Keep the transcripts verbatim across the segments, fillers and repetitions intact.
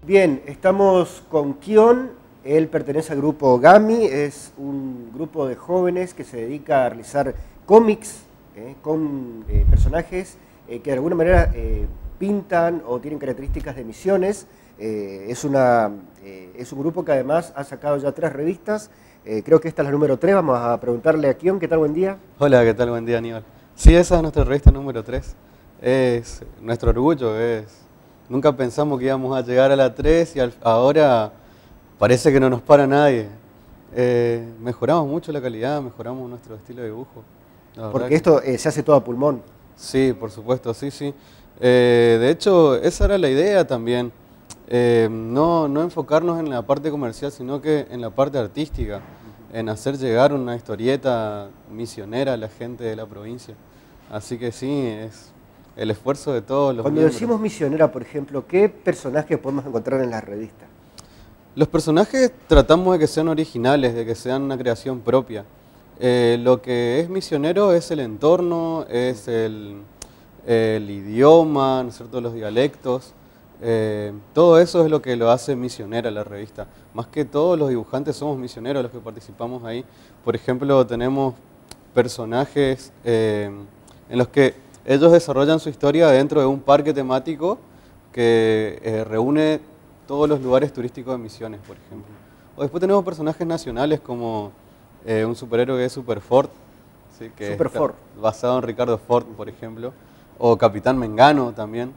Bien, estamos con Kion, él pertenece al grupo Gami, es un grupo de jóvenes que se dedica a realizar cómics eh, con eh, personajes eh, que de alguna manera eh, pintan o tienen características de misiones. Eh, es, una, eh, es un grupo que además ha sacado ya tres revistas, eh, creo que esta es la número tres, vamos a preguntarle a Kion, ¿qué tal? Buen día. Hola, ¿qué tal? Buen día, Aníbal. Sí, esa es nuestra revista número tres, es nuestro orgullo, es... Nunca pensamos que íbamos a llegar a la tres y al, ahora parece que no nos para nadie. Eh, mejoramos mucho la calidad, mejoramos nuestro estilo de dibujo. Porque esto eh, se hace todo a pulmón. Sí, por supuesto, sí, sí. Eh, de hecho, esa era la idea también. Eh, no, no enfocarnos en la parte comercial, sino que en la parte artística, en hacer llegar una historieta misionera a la gente de la provincia. Así que sí, es el esfuerzo de todos los Cuando miembros. decimos misionera, por ejemplo, ¿qué personajes podemos encontrar en la revista? Los personajes tratamos de que sean originales, de que sean una creación propia. Eh, lo que es misionero es el entorno, es el, el idioma, ¿no es cierto?, los dialectos. Eh, todo eso es lo que lo hace misionera la revista. Más que todos los dibujantes somos misioneros los que participamos ahí. Por ejemplo, tenemos personajes eh, en los que ellos desarrollan su historia dentro de un parque temático que eh, reúne todos los lugares turísticos de Misiones, por ejemplo. O después tenemos personajes nacionales como eh, un superhéroe que es Super Ford, ¿sí? que Super está Ford. basado en Ricardo Ford, por ejemplo. O Capitán Mengano también,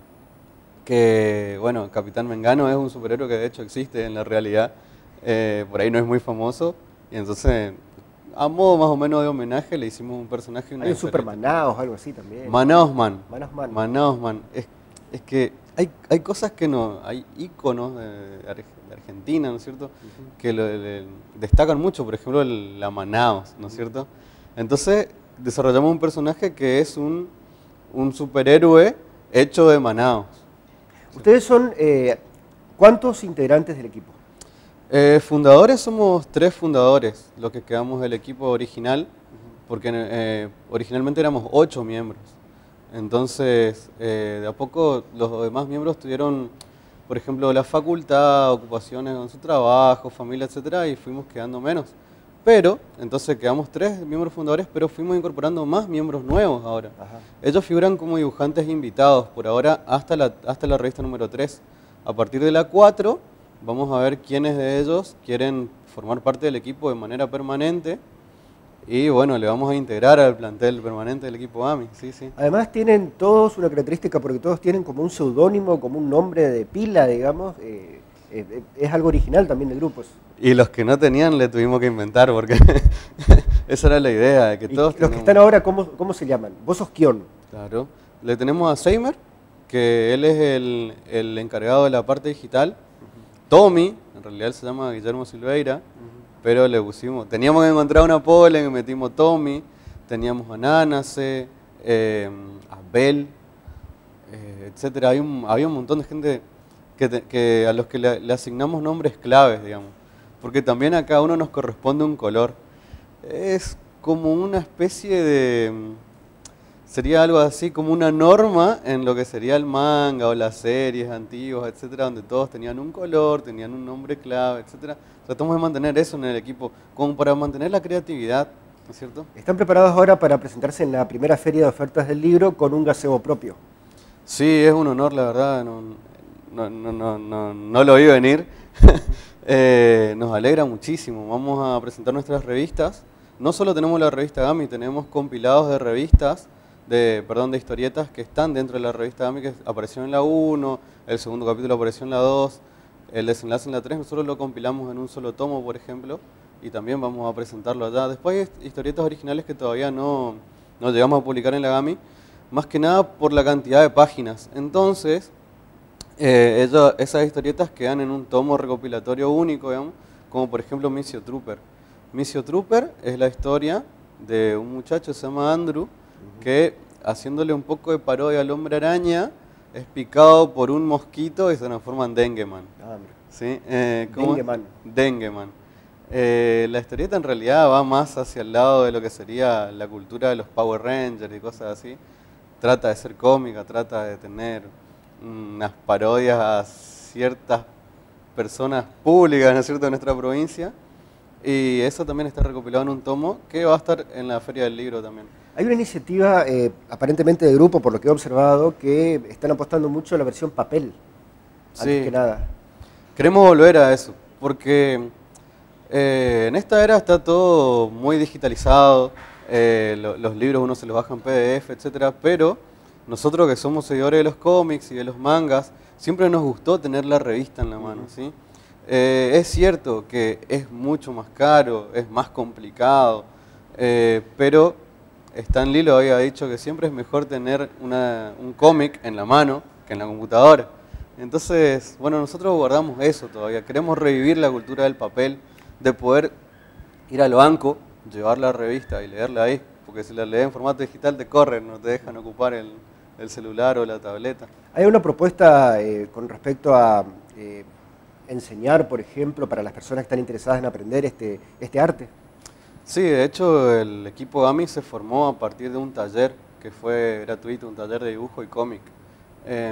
que bueno, Capitán Mengano es un superhéroe que de hecho existe en la realidad, eh, por ahí no es muy famoso, y entonces a modo más o menos de homenaje le hicimos un personaje. Una Hay un Super Manaos, algo así también. Manaos Man. Manaos Man. Manaos Man. Es, es que hay, hay cosas que no, hay íconos de, de Argentina, ¿no es cierto? Uh-huh. Que lo, le, destacan mucho, por ejemplo, el, la Manaos, ¿no es uh-huh. cierto? Entonces desarrollamos un personaje que es un, un superhéroe hecho de Manaos. Ustedes son, eh, ¿cuántos integrantes del equipo? Eh, fundadores somos tres fundadores, los que quedamos del equipo original, porque eh, originalmente éramos ocho miembros. Entonces, eh, de a poco los demás miembros tuvieron, por ejemplo, la facultad, ocupaciones con su trabajo, familia, etcétera, y fuimos quedando menos. Pero, entonces quedamos tres miembros fundadores, pero fuimos incorporando más miembros nuevos ahora. Ajá. Ellos figuran como dibujantes invitados por ahora hasta la, hasta la revista número tres. A partir de la cuatro, vamos a ver quiénes de ellos quieren formar parte del equipo de manera permanente. Y bueno, le vamos a integrar al plantel permanente del equipo Gami, sí, sí. Además tienen todos una característica porque todos tienen como un seudónimo, como un nombre de pila, digamos. Eh, eh, es algo original también del grupo. Y los que no tenían le tuvimos que inventar porque esa era la idea, de que todos los tenemos... que están ahora, ¿cómo, cómo se llaman? Vos sos Kion. Claro. Le tenemos a Seimer, que él es el, el encargado de la parte digital. Uh-huh. Tommy, en realidad él se llama Guillermo Silveira. Uh-huh. Pero le pusimos, teníamos que encontrar una pole, le metimos Tommy, teníamos a Nanace, eh, a Bel, eh, etcétera. Hay un, había un montón de gente que, te, que a los que le, le asignamos nombres claves, digamos. Porque también a cada uno nos corresponde un color. Es como una especie de... Sería algo así como una norma en lo que sería el manga o las series antiguas, etcétera, donde todos tenían un color, tenían un nombre clave, etcétera. Tratamos de mantener eso en el equipo, como para mantener la creatividad, ¿no es cierto? ¿Están preparados ahora para presentarse en la primera feria de ofertas del libro con un gazebo propio? Sí, es un honor, la verdad, no, no, no, no, no, no lo vi venir. eh, nos alegra muchísimo, vamos a presentar nuestras revistas. No solo tenemos la revista Gami, tenemos compilados de revistas, de, perdón, de historietas que están dentro de la revista Gami, que apareció en la uno, el segundo capítulo apareció en la dos, el desenlace en la tres, nosotros lo compilamos en un solo tomo, por ejemplo, y también vamos a presentarlo allá. Después hay historietas originales que todavía no, no llegamos a publicar en la Gami, más que nada por la cantidad de páginas. Entonces, eh, ellos, esas historietas quedan en un tomo recopilatorio único, digamos, como por ejemplo Misio Trooper. Misio Trooper es la historia de un muchacho que se llama Andrew, que haciéndole un poco de parodia al Hombre Araña, es picado por un mosquito y se transforma en Dengueman. Ah, ¿Sí? Eh, Dengueman. Dengueman. Eh, la historieta en realidad va más hacia el lado de lo que sería la cultura de los Power Rangers y cosas así. Trata de ser cómica, trata de tener unas parodias a ciertas personas públicas, ¿no es cierto?, de nuestra provincia. Y eso también está recopilado en un tomo que va a estar en la Feria del Libro también. Hay una iniciativa, eh, aparentemente de grupo, por lo que he observado, que están apostando mucho a la versión papel, Sí. antes que nada. Queremos volver a eso, porque eh, en esta era está todo muy digitalizado, eh, lo, los libros uno se los baja en P D F, etcétera, pero nosotros que somos seguidores de los cómics y de los mangas, siempre nos gustó tener la revista en la mano, ¿sí? Eh, es cierto que es mucho más caro, es más complicado, eh, pero Stan Lee lo había dicho que siempre es mejor tener una, un cómic en la mano que en la computadora. Entonces, bueno, nosotros guardamos eso todavía, queremos revivir la cultura del papel, de poder ir al banco, llevar la revista y leerla ahí, porque si la lees en formato digital te corren, no te dejan ocupar el, el celular o la tableta. ¿Hay una propuesta eh, con respecto a eh, enseñar, por ejemplo, para las personas que están interesadas en aprender este, este arte? Sí, de hecho el equipo Gami se formó a partir de un taller que fue gratuito, un taller de dibujo y cómic. Eh,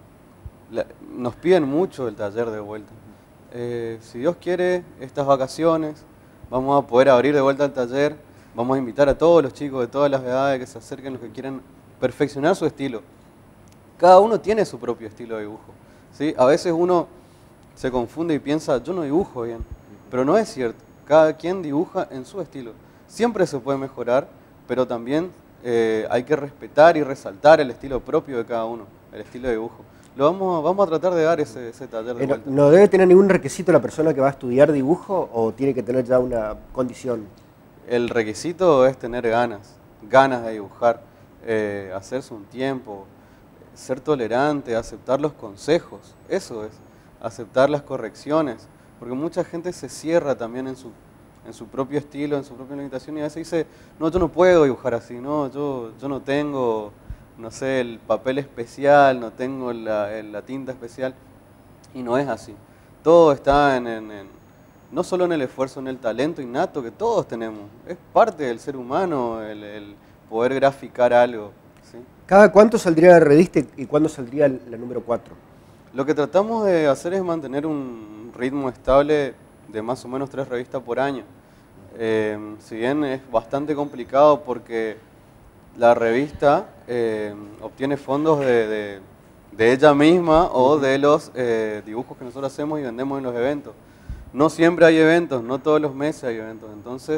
la, nos piden mucho el taller de vuelta. Eh, si Dios quiere, estas vacaciones vamos a poder abrir de vuelta el taller, vamos a invitar a todos los chicos de todas las edades que se acerquen, los que quieran perfeccionar su estilo. Cada uno tiene su propio estilo de dibujo, ¿sí? A veces uno se confunde y piensa, yo no dibujo bien, pero no es cierto. Cada quien dibuja en su estilo. Siempre se puede mejorar, pero también eh, hay que respetar y resaltar el estilo propio de cada uno, el estilo de dibujo. Lo vamos, vamos a tratar de dar ese, ese taller de Eh, vuelta. ¿No debe tener ningún requisito la persona que va a estudiar dibujo o tiene que tener ya una condición? El requisito es tener ganas, ganas de dibujar, eh, hacerse un tiempo, ser tolerante, aceptar los consejos, eso es, aceptar las correcciones, porque mucha gente se cierra también en su, en su propio estilo, en su propia limitación y a veces dice, no, yo no puedo dibujar así, no, yo, yo no tengo, no sé, el papel especial, no tengo la, la tinta especial, y no es así. Todo está en, en, en, no solo en el esfuerzo, en el talento innato que todos tenemos, es parte del ser humano el, el poder graficar algo, ¿sí? ¿Cada cuánto saldría la revista y cuándo saldría la número cuatro? Lo que tratamos de hacer es mantener un ritmo estable de más o menos tres revistas por año. Eh, si bien es bastante complicado porque la revista eh, obtiene fondos de, de, de ella misma o de los eh, dibujos que nosotros hacemos y vendemos en los eventos. No siempre hay eventos, no todos los meses hay eventos, entonces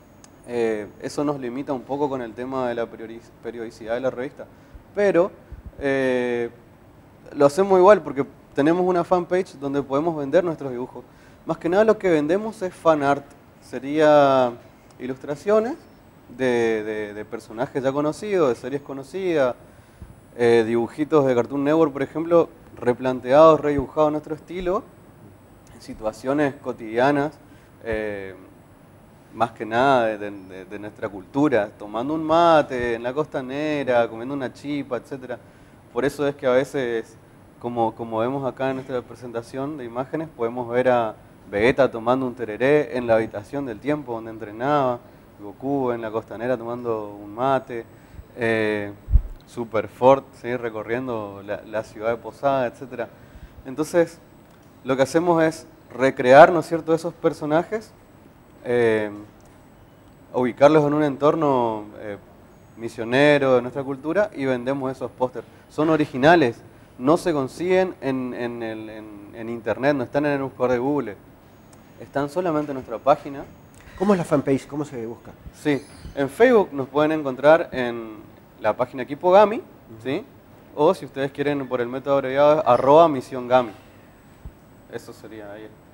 eh, eso nos limita un poco con el tema de la periodicidad de la revista. Pero eh, lo hacemos igual porque tenemos una fanpage donde podemos vender nuestros dibujos. Más que nada lo que vendemos es fan art, sería ilustraciones de, de, de personajes ya conocidos, de series conocidas, eh, dibujitos de Cartoon Network, por ejemplo, replanteados, redibujados a nuestro estilo, situaciones cotidianas, eh, más que nada de, de, de nuestra cultura, tomando un mate en la costanera, comiendo una chipa, etcétera. Por eso es que a veces, como, como vemos acá en nuestra presentación de imágenes, podemos ver a Vegeta tomando un tereré en la habitación del tiempo donde entrenaba, Goku en la costanera tomando un mate, eh, Super Ford, ¿sí? recorriendo la, la ciudad de Posada, etcétera. Entonces, lo que hacemos es recrear, ¿no es cierto?, esos personajes, eh, ubicarlos en un entorno eh, misionero de nuestra cultura y vendemos esos pósters. Son originales, no se consiguen en, en, el, en, en internet, no están en el buscador de Google, están solamente en nuestra página. ¿Cómo es la fanpage? ¿Cómo se busca? Sí, en Facebook nos pueden encontrar en la página Equipo Gami, uh-huh. ¿sí? O si ustedes quieren por el método abreviado, arroba misión Gami. Eso sería ahí.